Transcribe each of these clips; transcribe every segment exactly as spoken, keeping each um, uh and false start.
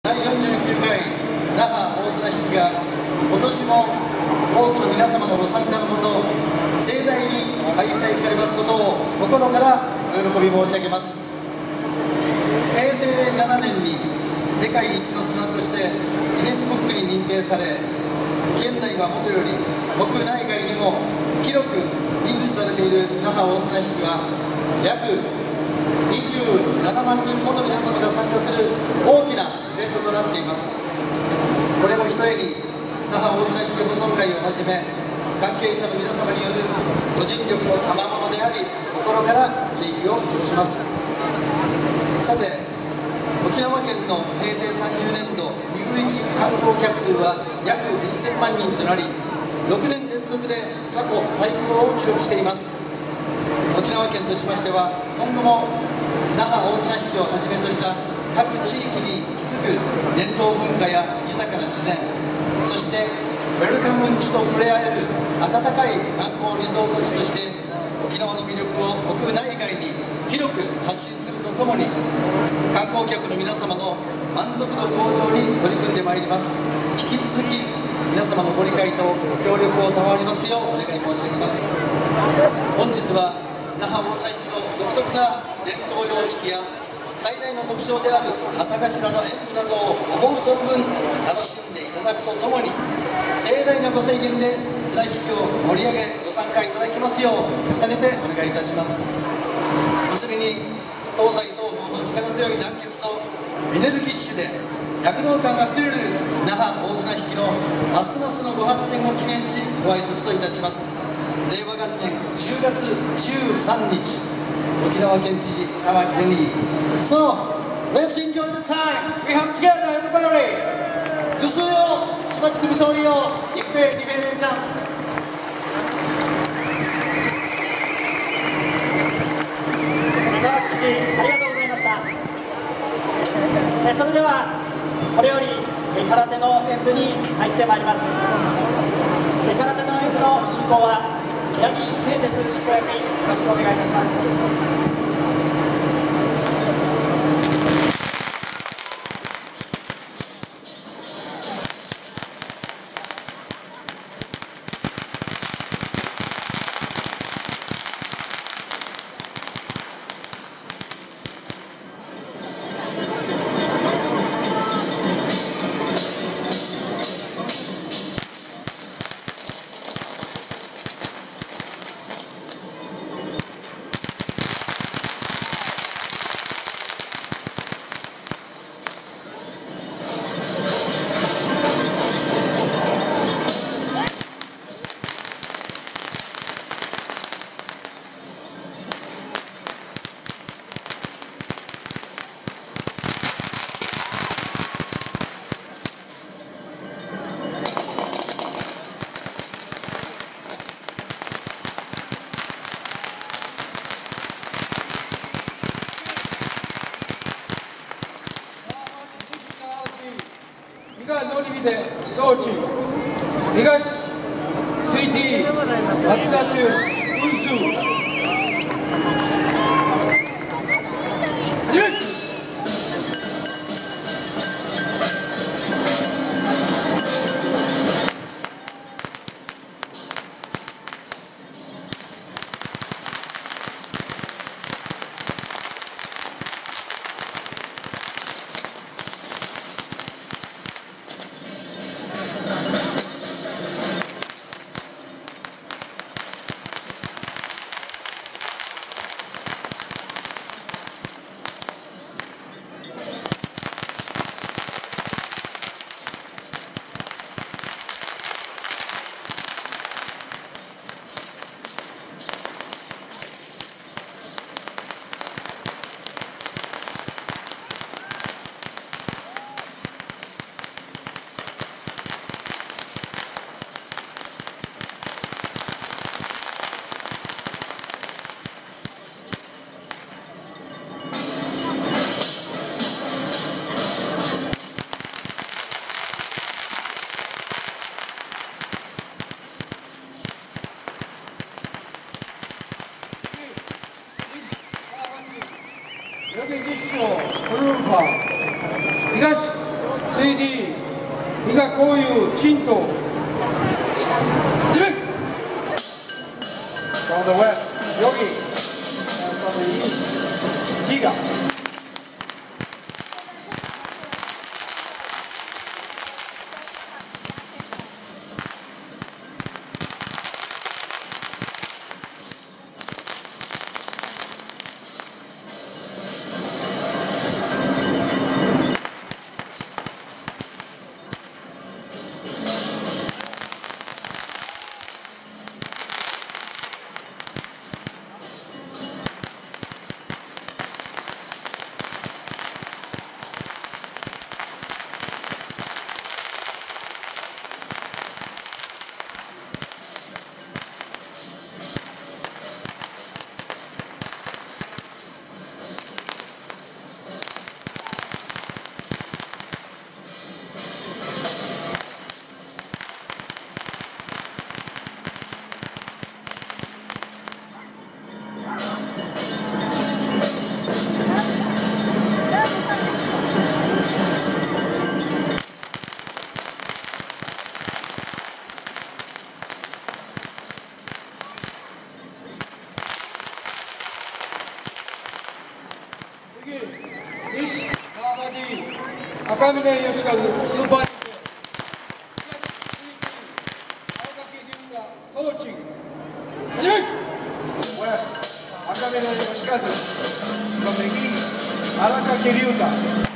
だいよんじゅうきゅうかい那覇大綱引きが今年も多くの皆様のご参加のもと盛大に開催されますことを心からお喜び申し上げます。へいせいななねんに世界一の綱としてギネスブックに認定され、県内はもとより国内外にも広く認知されている那覇大綱引きは約にじゅうななまんにんもの皆様が参加する大きなイベントとなっています。これもひとえに那覇大綱引き保存会をはじめ関係者の皆様によるご尽力の賜物であり、心から敬意を表します。さて、沖縄県のへいせいさんじゅうねんど入域観光客数は約せんまんにんとなり、ろくねんれんぞくで過去最高を記録しています。沖縄県としましては、今後も那覇大綱引きをはじめとした各地域に息づく伝統文化や豊かな自然、そしてウェルカム地と触れ合える温かい観光リゾート地として沖縄の魅力を国内外に広く発信するとともに、観光客の皆様の満足度向上に取り組んでまいります。引き続き皆様のご理解とご協力を賜りますようお願い申し上げます。本日は那覇大綱引きの独特な伝統様式や最大の特徴である旗頭の演舞などを思う存分楽しんでいただくとともに、盛大なご制限で綱引きを盛り上げご参加いただきますよう重ねてお願いいたします。結びに東西双方の力強い団結とエネルギッシュで躍動感あふれる那覇大綱引きのますますのご発展を記念しご挨拶といたします。れいわがんねんじゅうがつじゅうさんにち、沖縄県知事玉城デニー。 So, let's enjoy the time we have together, everybody. ぐすよ島地組総理よ一平二平連ちゃん。 玉城知事、ありがとうございました。えそれではこれより空手の演舞に入ってまいります。空手の演舞の進行は八木平哲執行役によろしくお願いいたします。 미가 노리비대 소치 미가시 스위티 마츠다츠 운수 スリーディー 伊賀光雄陳東始め。 From the west, Yogi. And from the east, Giga. 西川場 D 赤嶺義和スーパーリーグ青柿龍河総鎮始め。 West, Akamine Yoshikazu. From the east, Arakaki Ryuta.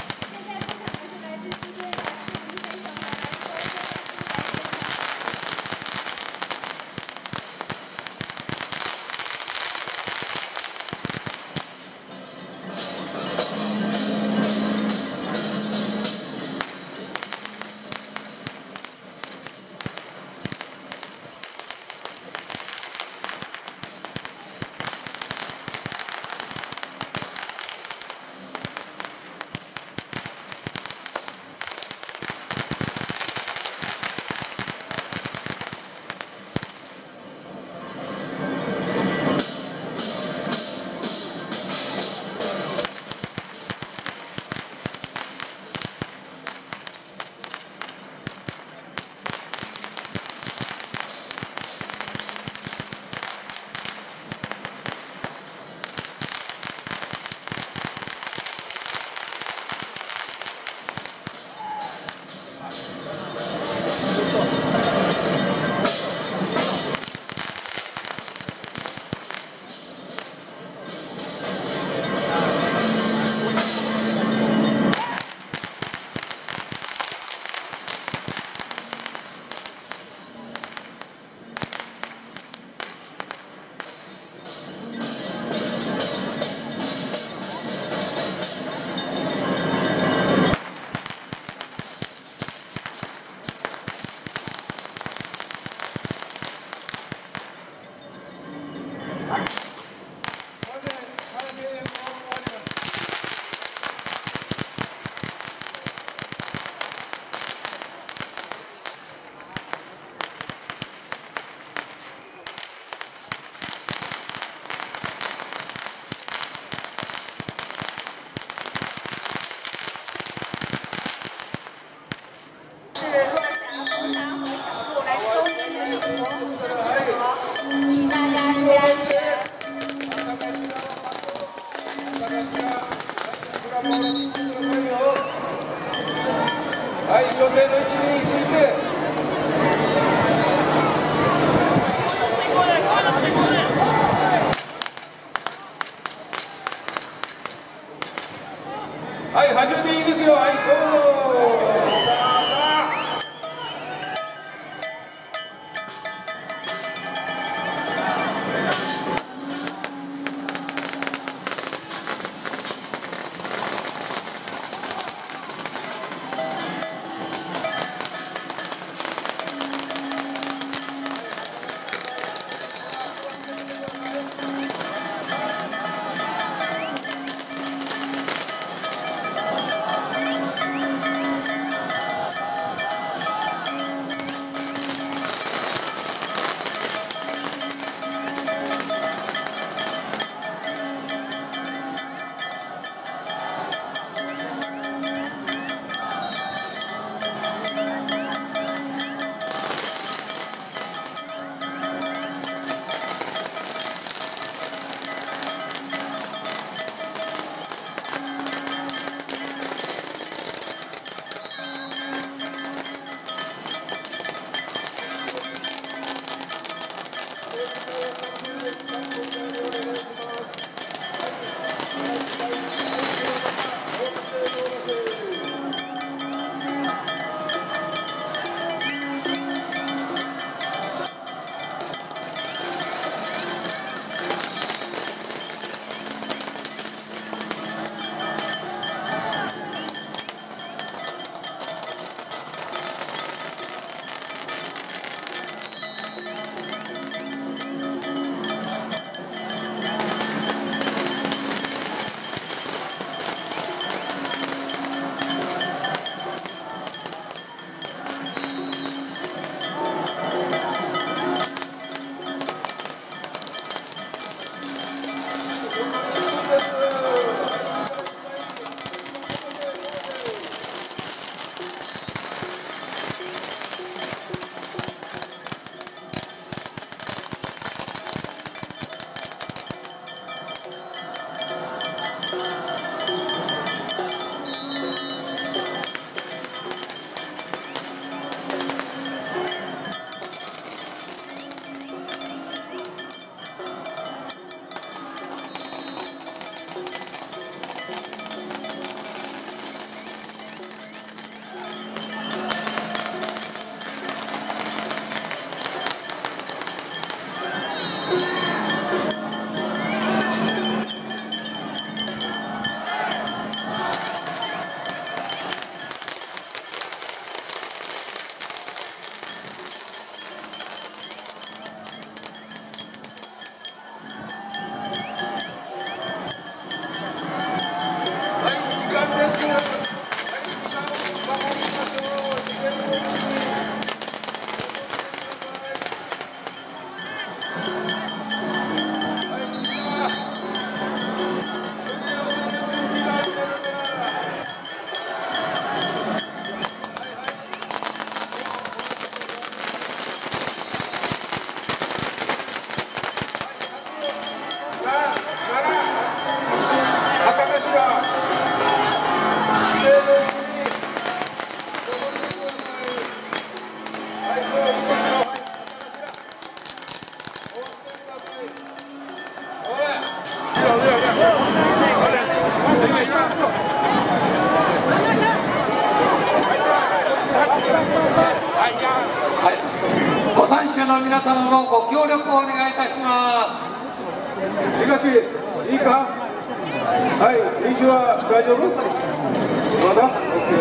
の皆様もご協力をお願いいたします。 東、いいか。はい、西は大丈夫。まだ OK。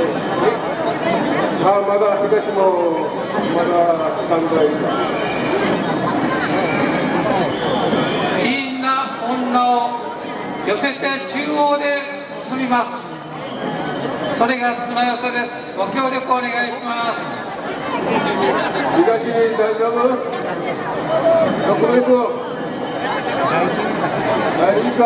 あ、まだ東もまだスタンバイだ。 みんな女を寄せて中央で結びます。それが綱寄せです。ご協力お願いします。 東大丈夫。どこ行く。はい、いいか。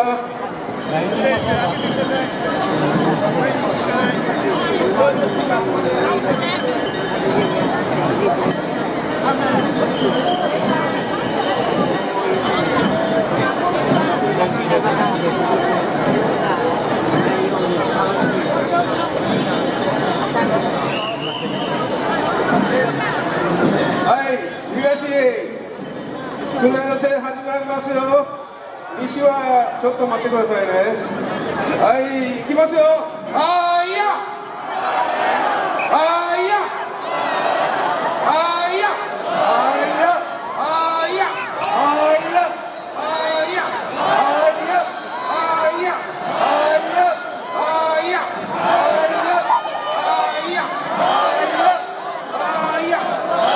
はい、東、綱寄せ始まりますよ。西はちょっと待ってくださいね。はい、行きますよ。 あーいやあーいやあーいやあーいやあーいやあーいやあーいやあーいやあーいやあーいやあーいやあーいやあーいやあーいやあーいや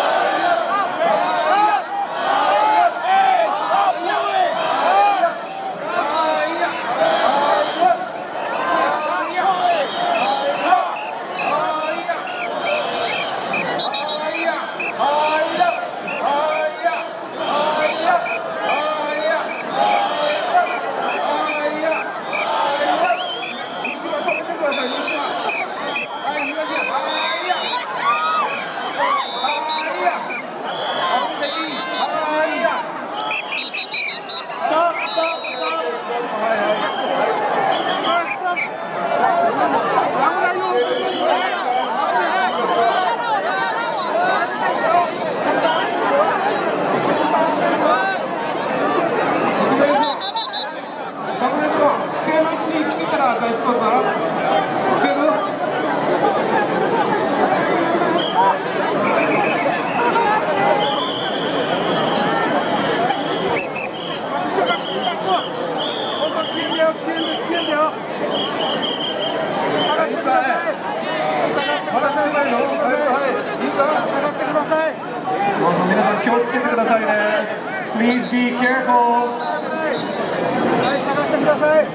皆さん気をつけてくださいね。Please be careful。はい、下がってください。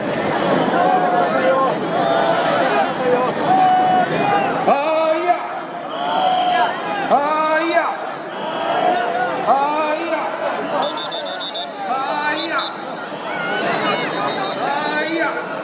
あーいやあーいやあーいやあーいやあーいや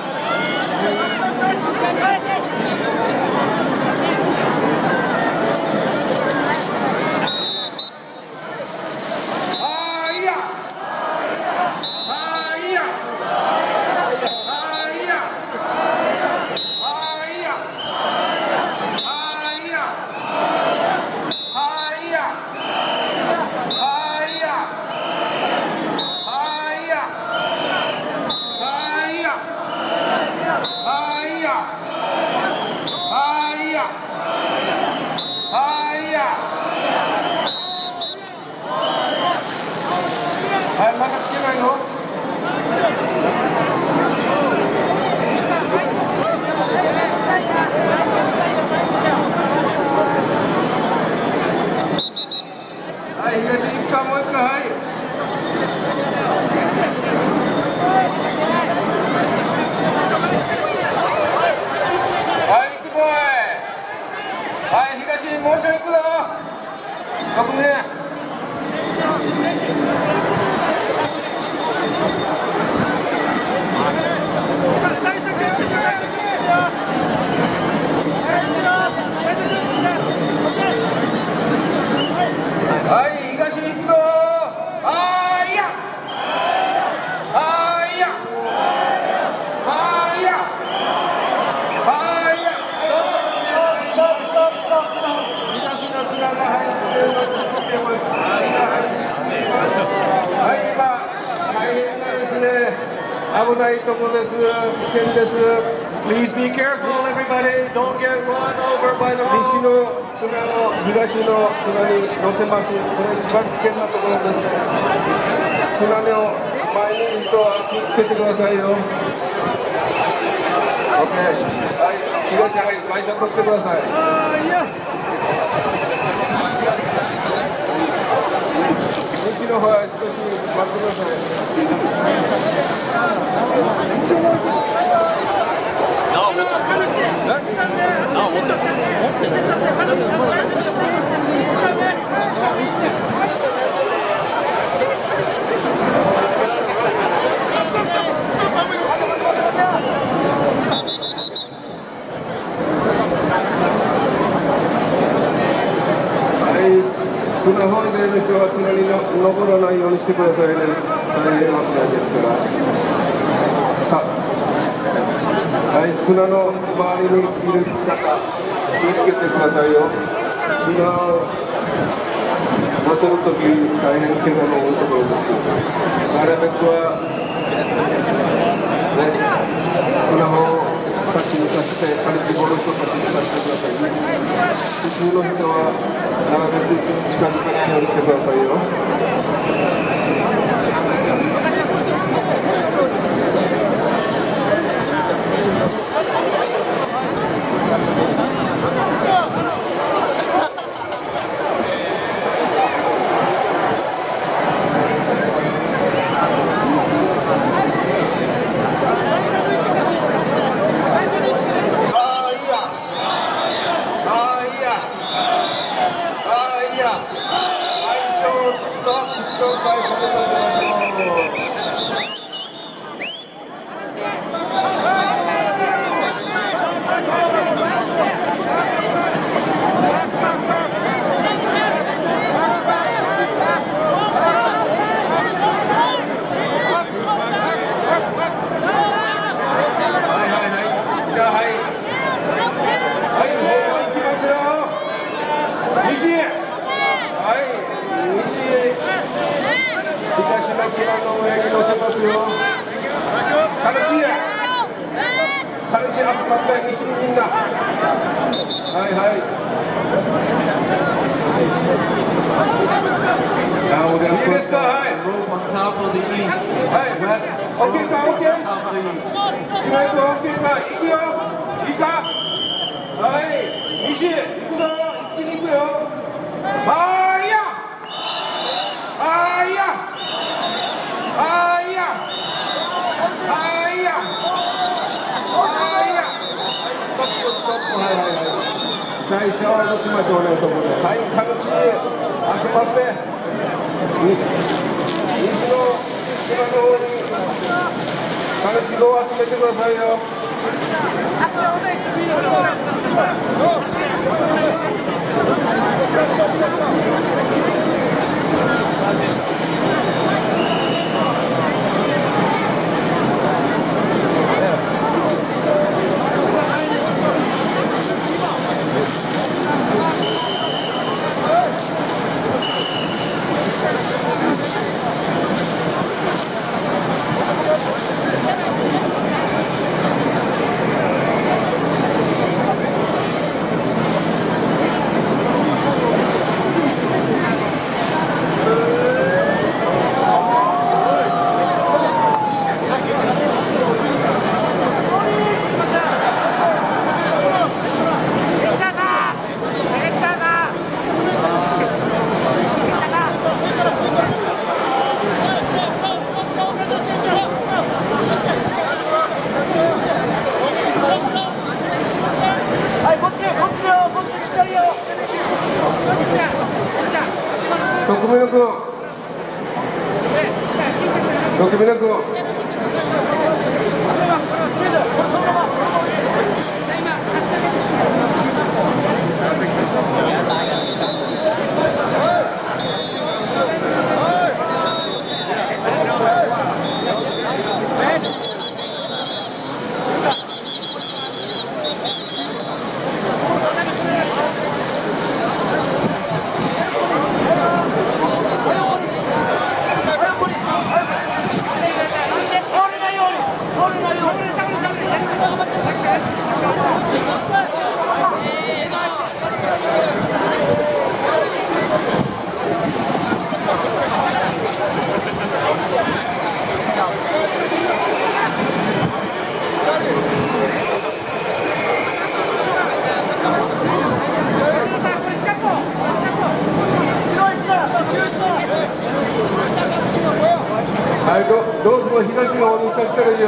はい、まだ来てないの？はい、東行くか、もう一回、はい。はい、行くボーイ。はい、東もうちょい行くぞ。ろくね。はい、東に行くぞ。 あーいやあーいやあーいやあーいやストップストップストップ。東の綱が入ってます。はい、今大変なですね、危ないとこです。危険です。 Please be careful, everybody. Don't get run over by the 西 road. の砂の東の砂に乗せます。これ一番危険なところです。砂の前にいる人は気をつけてくださいよ。OK。はい、東はい、会社取ってください。西の方は少し待ってください。砂方に出る人は砂にの登らないようにしてくださいね。大変な危ないですから。さはい、砂の周りにいる方、気をつけてくださいよ。砂を乗せるとき大変怪我の多いところです。なるべくは、ね、砂を立ちにさせて、カリチボの人たちにさせてくださいね。普通の人はなるべく近づかないようにしてくださいよ。台車を抜きましょうね、そこで。はい、各地に集まって、西の島の方に、各地を集めてくださいよ。徳光君、徳光君。 はい、ロロープを東の方に行かしたらいいよ。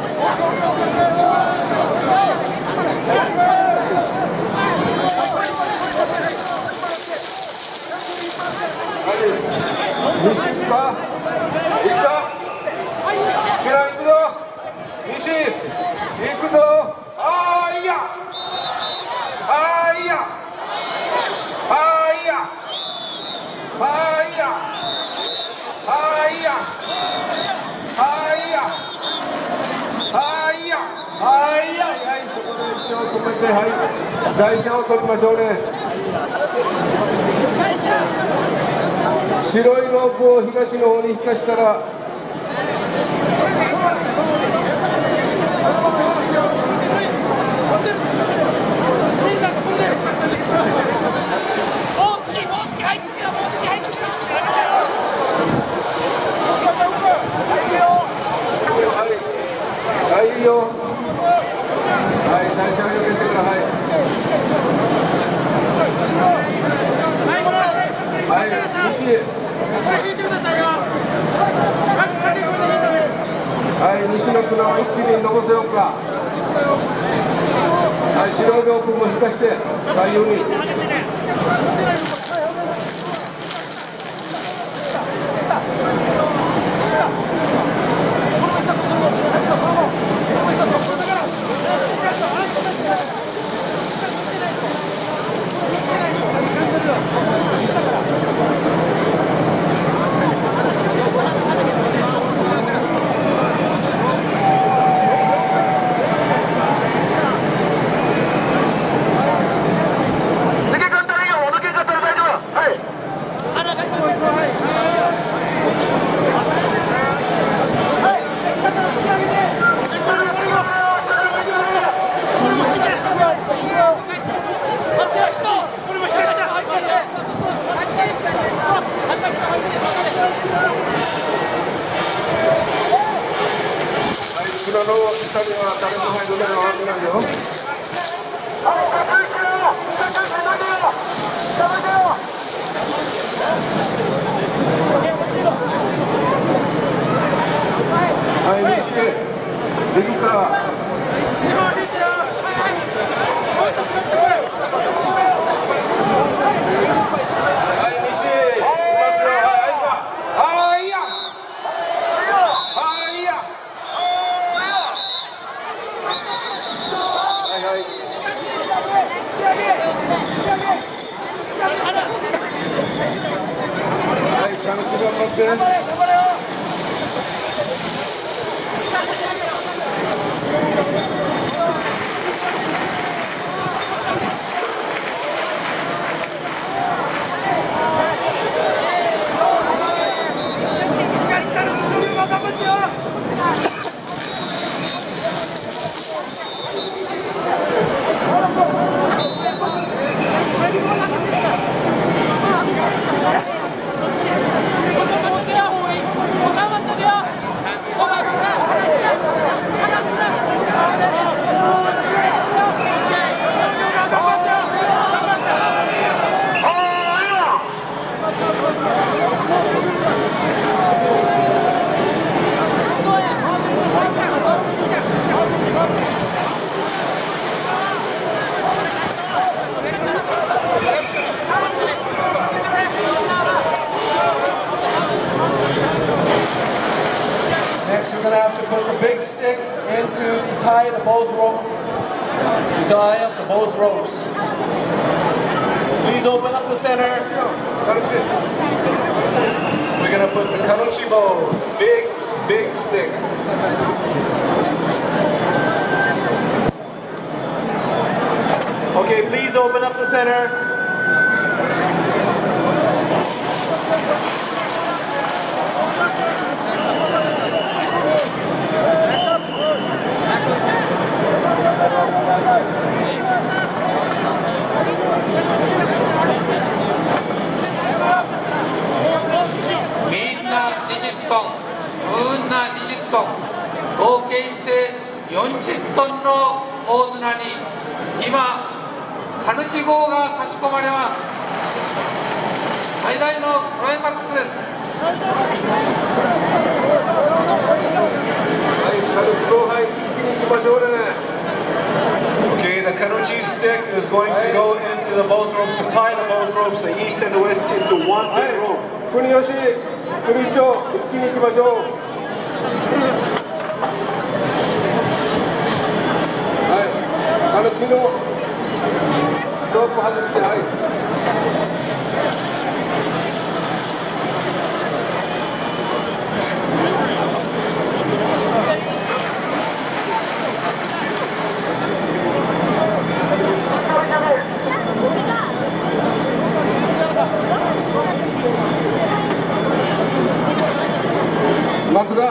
はい、西行くか行くかキラ行くぞ西行くぞ。ああいいやああいいやああいいやああいいやああいいやああいいやああいいやああいいや。はい、ここで一応止めて、はい、台車を取りましょうね。白いロープを東の方に引かしたらはい、いいよ。はい、台車をよけてください。はい、西。はい、西の綱を一気に残せようか。はい、白いロープも引かして左右に。の下には誰も入るのがわけないよ。はい、西できた。 Next, we're going to have to put the big stick into to tie the both rope, tie up the both ropes. Please open up the center. We're going to put the karuchi bow, big, big stick. Okay, please open up the center. Minna にじゅっトン、運なにじゅっトン、合計してよんじゅっトンの大綱に今、カヌチ号が差し込まれます。最大のクライマックスです。 Okay, the Kanuchi stick is going to go into the both ropes and tie the both ropes, the east and the west, into one big rope. 国吉、国長、一気に行きましょう。はい、あの木のロープ外して、はい。松田、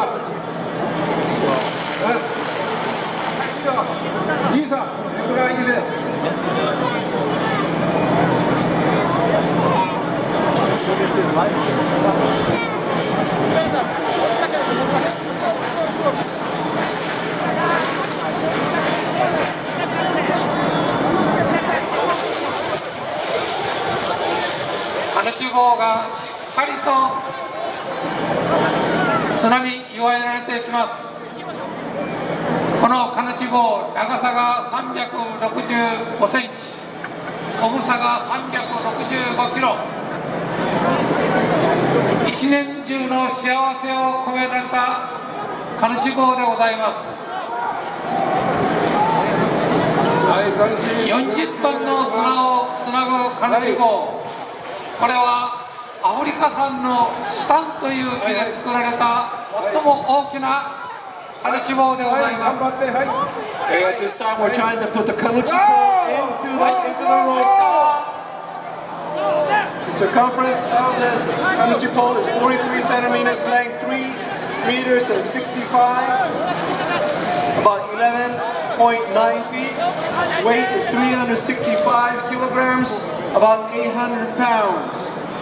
いいさ、ぐらいで。 カヌチ号がしっかりと綱に祝えられていきます。このカヌチ号、長さがさんびゃくろくじゅうごセンチ、重さがさんびゃくろくじゅうごキロ、一年中の幸せを込められたカヌチ号でございます。よんじゅっトンの綱をつなぐカヌチ号、これはアフリカ産のシタンという木で作られた最も大きなカヌチ棒でございます。 Okay, at this time we're trying to put the Kanuchi pole into the, into the rope. The circumference of this Kanuchi pole is forty-three centimeters, length three meters and sixty-five, about eleven point nine feet. Weight is three hundred sixty-five kilograms, about eight hundred pounds.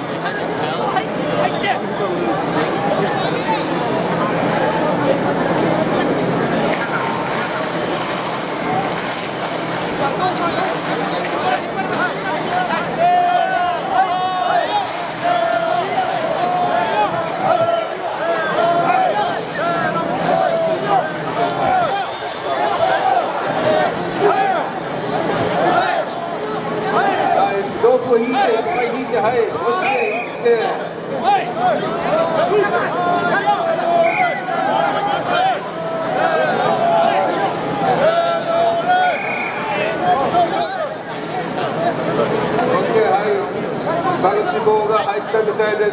カヌチ棒が入ったみたいです。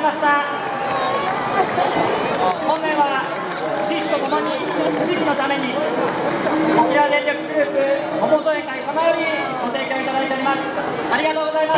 ました。本年は地域とともに地域のために沖縄電力グループ桃添会様よりご提供いただいております。ありがとうございます。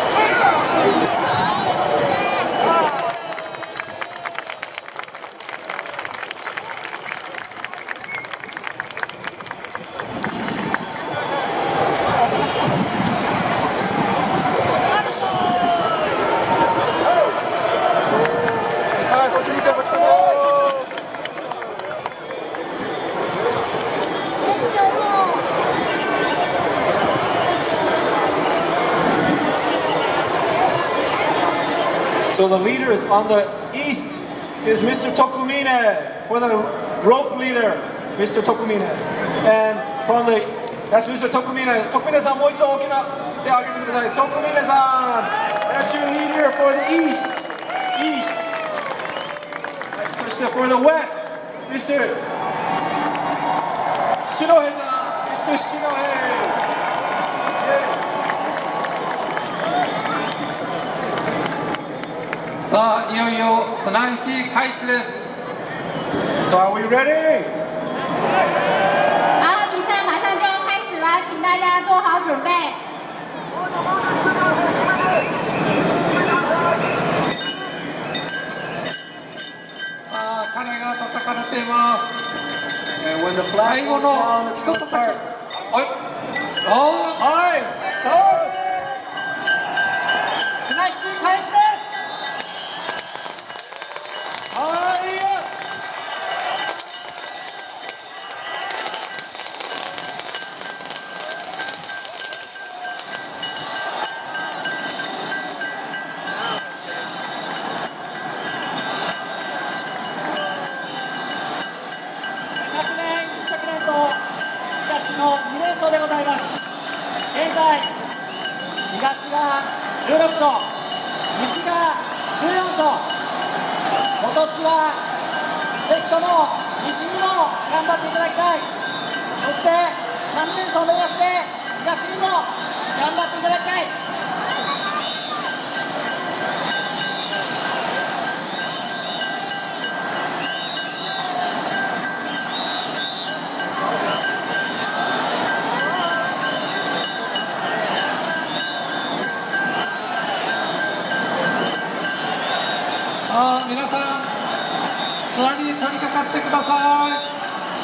So the leaders on the east is Mister Tokumine for the rope leader, Mister Tokumine. And from the, that's Mister Tokumine. Tokumine-san, もう一度大きな手を挙げてください。Tokumine-san, that's your leader for the east. East. Mister For the west, Mister Shinohe-san, Mister Shinohe. さあ、いよいよ綱引き開始です。 So are we ready? 好，比赛马上就要开始了，请大家做好准备。 さあ、鐘が叩かれています。 And when the 最 flag 後 goes の down, it's 一 going つ to だ start. け。はい。おー。 はい、start! 綱引き開始です。 はいよ。 昨年、一昨年と東のに連勝でございます。現在、東がじゅうろく勝、西がじゅうよん勝。今年はぜひとも西にも頑張っていただきたい。そしてさん連勝を目指して東にも頑張っていただきたい。 さあ、皆さん、座りに取り掛かってください。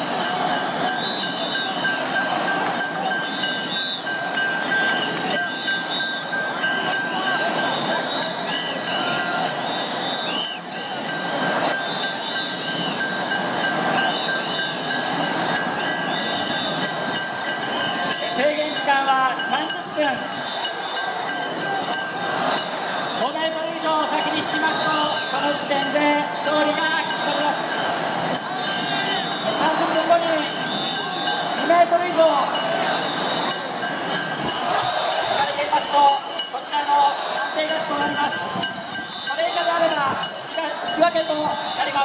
制限時間はさんじゅっぷん。ごメートル以上先に引きますと、その時点で勝利が決まります。さんじゅっぷんごににメートル以上引かれていますと、そちらの判定勝ちとなります。それ以下であれば引き分けとなります。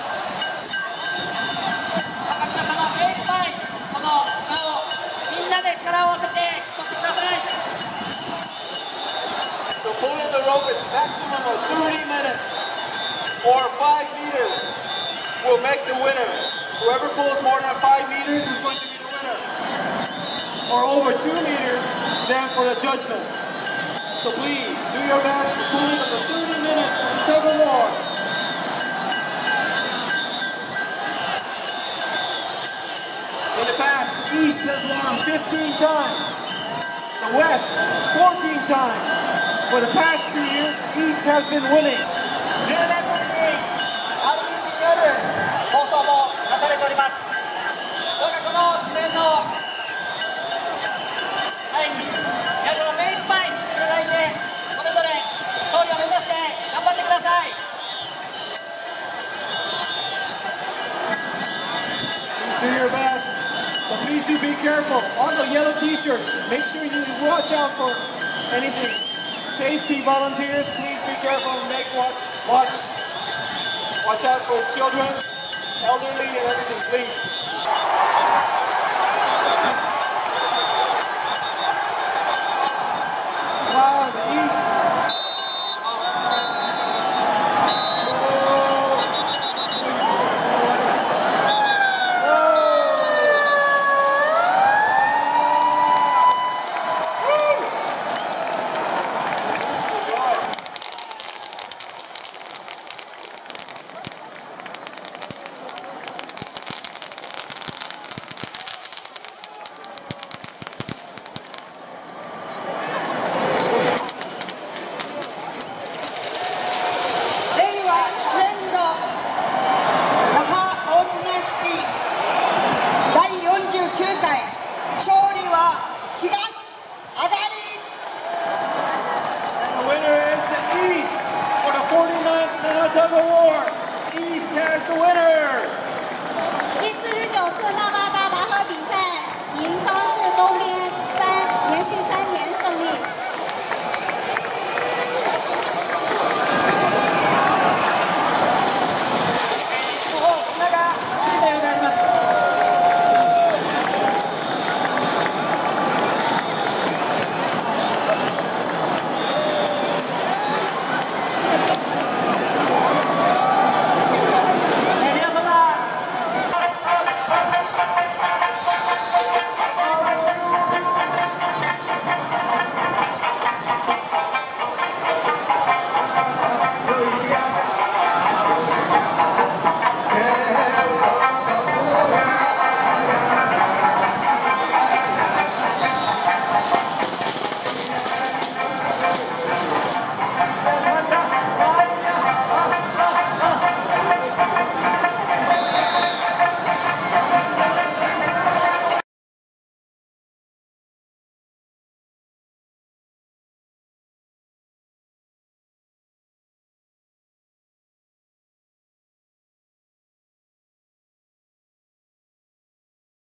皆様、目いっぱいこの差をみんなで力を合わせて取ってください。 So pulling the rope is maximum of thirty minutes or five meters will make the winner. Whoever pulls more than five meters is going to be the winner. Or over two meters, then for the judgment. So please do your best for pulling up the thirty minutes of the tug of war. In the past, the East has won fifteen times, the West fourteen times. For the past two years, the East has been winning. じゅうねんぶりに アールビーシー による放送もなされております。どうかこの記念の会に皆様目いっぱいいただいて、それぞれ勝利を目指して頑張ってください。 Please do your best, but please do be careful. On the yellow T-shirts, make sure you watch out for anything. Safety volunteers, please be careful and make watch, watch, watch out for children, elderly, and everything, please. Wow, the East. now tug of war. East has the winner. 第四十九次纳巴达拔河比赛，赢方